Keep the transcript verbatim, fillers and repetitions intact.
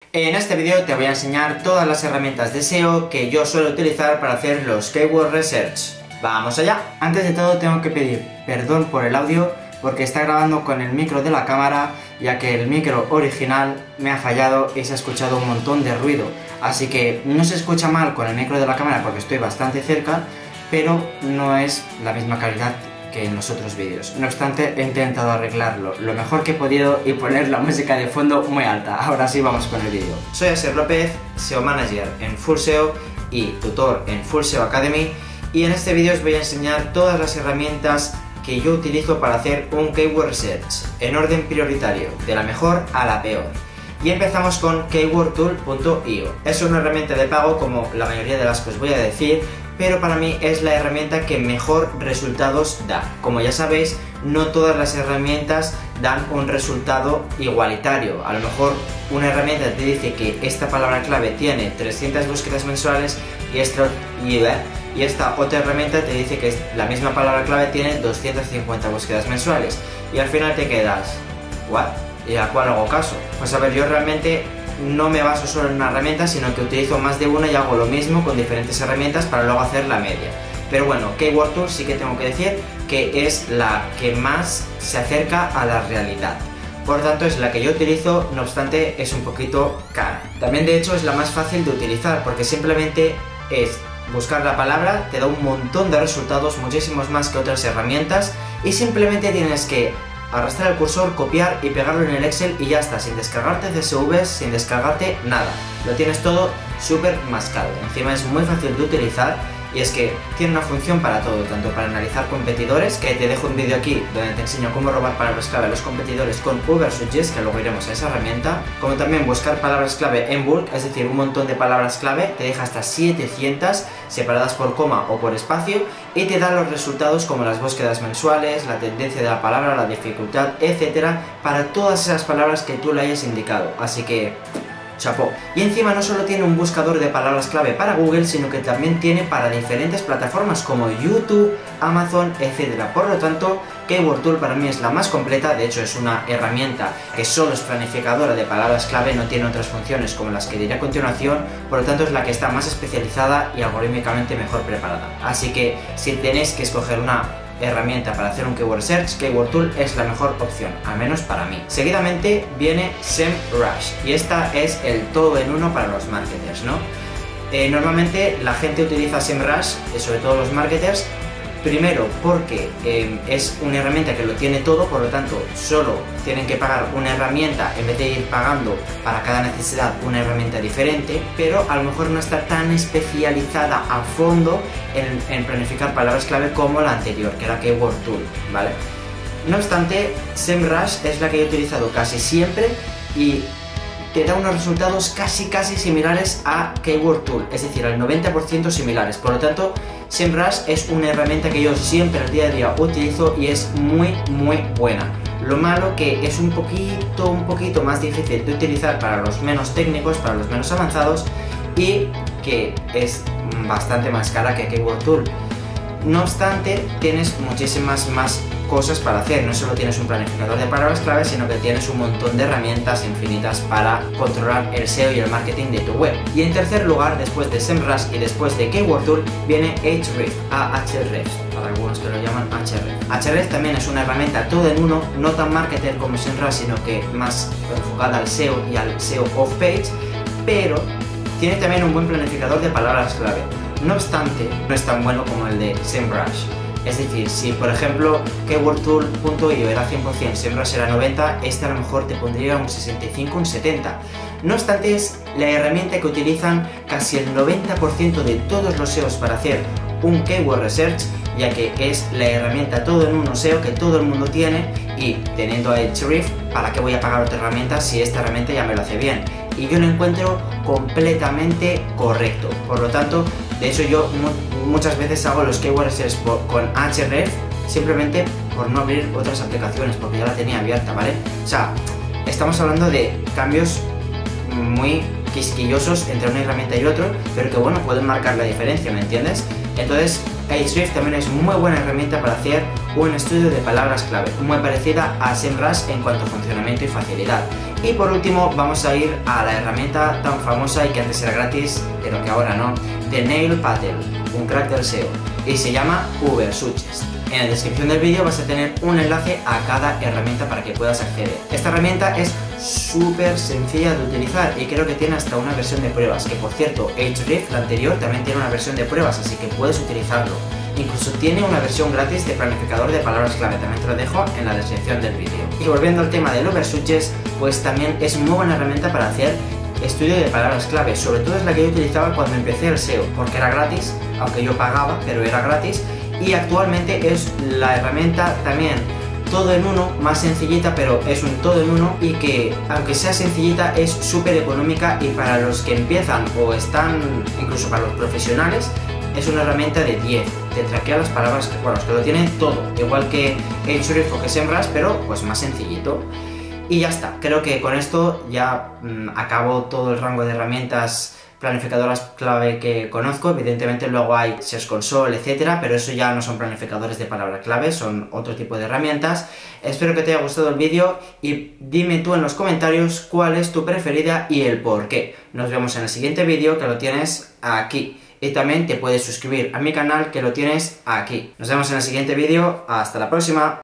En este vídeo te voy a enseñar todas las herramientas de S E O que yo suelo utilizar para hacer los Keyword Research. ¡Vamos allá! Antes de todo tengo que pedir perdón por el audio porque está grabando con el micro de la cámara, ya que el micro original me ha fallado y se ha escuchado un montón de ruido. Así que no se escucha mal con el micro de la cámara porque estoy bastante cerca, pero no es la misma calidad que en los otros vídeos. No obstante, he intentado arreglarlo lo mejor que he podido y poner la música de fondo muy alta. Ahora sí, vamos con el vídeo. Soy Asier López, S E O Manager en Full S E O y tutor en Full S E O Academy, y en este vídeo os voy a enseñar todas las herramientas que yo utilizo para hacer un Keyword Research en orden prioritario, de la mejor a la peor. Y empezamos con keyword tool punto i o. Es una herramienta de pago como la mayoría de las que os voy a decir, pero para mí es la herramienta que mejor resultados da. Como ya sabéis, no todas las herramientas dan un resultado igualitario. A lo mejor una herramienta te dice que esta palabra clave tiene trescientas búsquedas mensuales y esta, y esta otra herramienta te dice que la misma palabra clave tiene doscientas cincuenta búsquedas mensuales. Y al final te quedas, ¿what? ¿Y a cuál hago caso? Pues a ver, yo realmente no me baso solo en una herramienta, sino que utilizo más de una y hago lo mismo con diferentes herramientas para luego hacer la media. Pero bueno, Keyword Tool sí que tengo que decir que es la que más se acerca a la realidad. Por tanto, es la que yo utilizo, no obstante, es un poquito cara. También, de hecho, es la más fácil de utilizar, porque simplemente es buscar la palabra, te da un montón de resultados, muchísimos más que otras herramientas, y simplemente tienes que arrastrar el cursor, copiar y pegarlo en el Excel y ya está, sin descargarte C S Vs, sin descargarte nada. Lo tienes todo súper mascado. Encima es muy fácil de utilizar y es que tiene una función para todo, tanto para analizar competidores, que te dejo un vídeo aquí donde te enseño cómo robar palabras clave a los competidores con Ubersuggest, que luego iremos a esa herramienta, como también buscar palabras clave en bulk, es decir, un montón de palabras clave, te deja hasta setecientas separadas por coma o por espacio y te da los resultados como las búsquedas mensuales, la tendencia de la palabra, la dificultad, etcétera, para todas esas palabras que tú le hayas indicado. Así que chapó. Y encima no solo tiene un buscador de palabras clave para Google, sino que también tiene para diferentes plataformas como YouTube, Amazon, etcétera. Por lo tanto, Keyword Tool para mí es la más completa. De hecho, es una herramienta que solo es planificadora de palabras clave, no tiene otras funciones como las que diré a continuación, por lo tanto es la que está más especializada y algorítmicamente mejor preparada. Así que si tenéis que escoger una herramienta para hacer un Keyword Search, Keyword Tool es la mejor opción, al menos para mí. Seguidamente viene SEMrush, y esta es el todo en uno para los marketers, ¿no? Eh, normalmente la gente utiliza SEMrush, sobre todo los marketers, primero porque eh, es una herramienta que lo tiene todo, por lo tanto solo tienen que pagar una herramienta en vez de ir pagando para cada necesidad una herramienta diferente, pero a lo mejor no está tan especializada a fondo en, en planificar palabras clave como la anterior, que era Keyword Tool, ¿vale? No obstante, SEMrush es la que he utilizado casi siempre y te da unos resultados casi casi similares a Keyword Tool, es decir, al noventa por ciento similares. Por lo tanto, SEMrush es una herramienta que yo siempre al día a día utilizo y es muy muy buena. Lo malo que es un poquito, un poquito más difícil de utilizar para los menos técnicos, para los menos avanzados, y que es bastante más cara que Keyword Tool. No obstante, tienes muchísimas más cosas para hacer. No solo tienes un planificador de palabras clave, sino que tienes un montón de herramientas infinitas para controlar el S E O y el marketing de tu web. Y en tercer lugar, después de SEMrush y después de Keyword Tool, viene Ahrefs, Ahrefs, para algunos que lo llaman Ahrefs. Ahrefs también es una herramienta todo en uno, no tan marketer como SEMrush, sino que más enfocada al S E O y al S E O off-page, pero tiene también un buen planificador de palabras clave. No obstante, no es tan bueno como el de SEMrush. Es decir, si por ejemplo keyword tool punto i o era cien por cien, SEMrush era noventa, este a lo mejor te pondría un sesenta y cinco, un setenta. No obstante, es la herramienta que utilizan casi el noventa por ciento de todos los S E Os para hacer un Keyword Research, ya que es la herramienta todo en uno S E O que todo el mundo tiene, y teniendo a Ahrefs, ¿para qué voy a pagar otra herramienta si esta herramienta ya me lo hace bien? Y yo lo encuentro completamente correcto. Por lo tanto, de hecho yo mu muchas veces hago los Keyword Research con Ahrefs simplemente por no abrir otras aplicaciones, porque ya la tenía abierta, ¿vale? O sea, estamos hablando de cambios muy quisquillosos entre una herramienta y otra, pero que bueno, pueden marcar la diferencia, ¿me entiendes? Entonces, Ahrefs también es muy buena herramienta para hacer un estudio de palabras clave, muy parecida a SEMrush en cuanto a funcionamiento y facilidad. Y por último, vamos a ir a la herramienta tan famosa y que antes era gratis, pero que ahora no, de Neil Patel, un crack del S E O, y se llama Ubersuggest. En la descripción del vídeo vas a tener un enlace a cada herramienta para que puedas acceder. Esta herramienta es súper sencilla de utilizar y creo que tiene hasta una versión de pruebas, que por cierto, Ahrefs, la anterior, también tiene una versión de pruebas, así que puedes utilizarlo. Incluso tiene una versión gratis de planificador de palabras clave, también te lo dejo en la descripción del vídeo. Y volviendo al tema del Ubersuggest, pues también es muy buena herramienta para hacer estudio de palabras clave, sobre todo es la que yo utilizaba cuando empecé el S E O, porque era gratis, aunque yo pagaba, pero era gratis, y actualmente es la herramienta también todo en uno, más sencillita, pero es un todo en uno y que, aunque sea sencillita, es súper económica y para los que empiezan o están, incluso para los profesionales, es una herramienta de diez, te traquea las palabras, bueno, es que lo tiene todo, igual que Ahrefs o que SEMrush, pero pues más sencillito. Y ya está, creo que con esto ya mmm, acabo todo el rango de herramientas planificadoras clave que conozco. Evidentemente luego hay Search Console, etcétera, pero eso ya no son planificadores de palabra clave, son otro tipo de herramientas. Espero que te haya gustado el vídeo y dime tú en los comentarios cuál es tu preferida y el por qué. Nos vemos en el siguiente vídeo, que lo tienes aquí. Y también te puedes suscribir a mi canal, que lo tienes aquí. Nos vemos en el siguiente vídeo. Hasta la próxima.